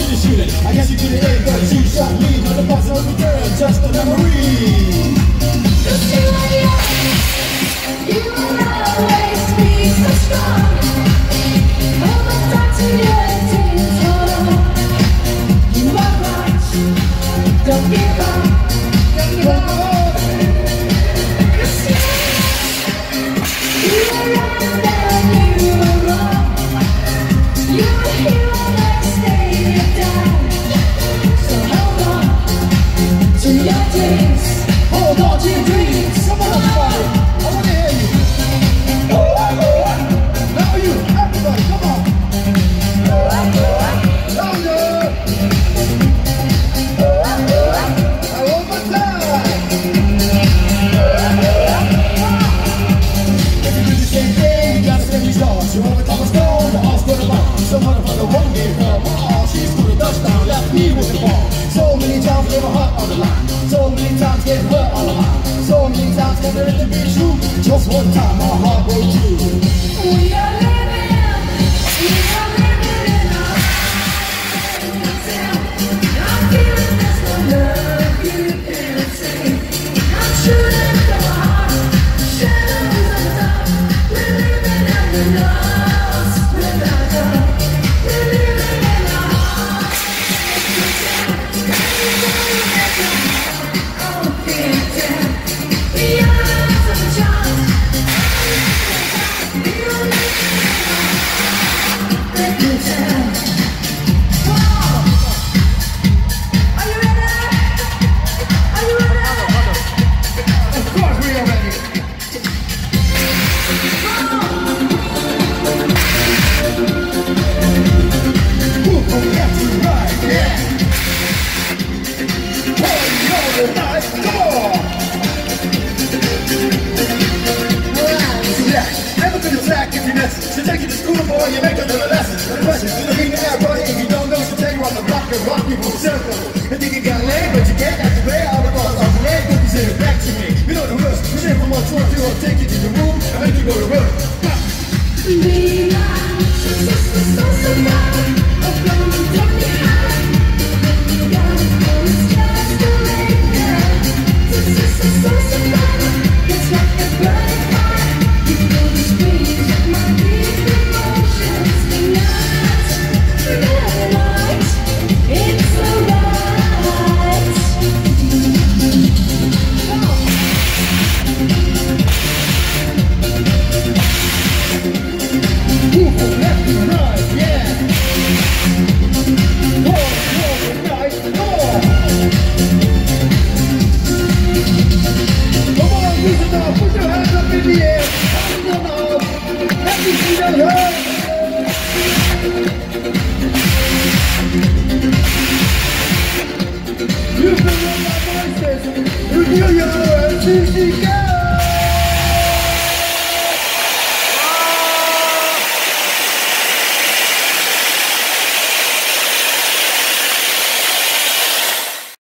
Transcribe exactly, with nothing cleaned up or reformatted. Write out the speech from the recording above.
didn't shoot it. I guess you couldn't hit it, but you shot me. But the box of return, just a memory. You see what you you will always be so strong. All the time to your tears, hold on. You are right. Don't give up. Don't give up. You see, you were right and then you were wrong. You're a hero next day you die. So hold on to your dreams. Hold on to your dreams. Come on, everybody. I want to hear you. Now you, everybody, come on. Louder. And one more time. If you do the same thing, you gotta send me stars. You wanna come and stone, the heart's gonna bomb. Some motherfucker won't give her a ball. She scored a touchdown, left me with the ball. So many times gave her heart on the line. So many times gave her on the line. So many times never let it be true. Just one time my heart broke too. We are living, we are living in a town. I'm feeling there's no love you can take. I'm shooting from my heart, shadows of the dark. We're living in the lost without love. We're living in our hearts. Oh, can't tell. We are lost of the child. We are living in our hearts. Wow. Are you ready? Are you ready? Of course we are ready. Move from left to right, yeah. Party all the night, come on. Yeah, never been attacked if you miss. So take you to school, boy, you make another lesson. The questions in the ring, everybody, if you don't know, so take you on the block and rock people circle. And think you got laid, but you can't have to play all the balls off the leg. Put these in back to me. You know the rules. We take from one to two, I'll take you to the room and make you go to work. Be mine, so so so so mine. I'm gonna take me high. You gotta go and start to linger. So so so so so mine. It's like a burning fire. You feel the squeeze of my deep emotions tonight. Tonight, it's alright. Move from left to right, yeah. Go, go, right, go. Come on, use it now. Put your hands up in the air. Hands up now. Let me see that hand. You can run my voices. You do your N C C K.